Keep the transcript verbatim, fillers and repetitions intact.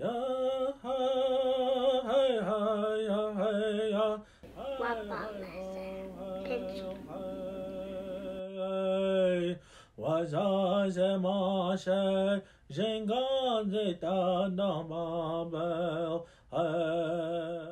呀嗨嗨嗨呀嗨呀， 挖宝来噻，天主。 我在这马山人干的大那马奔。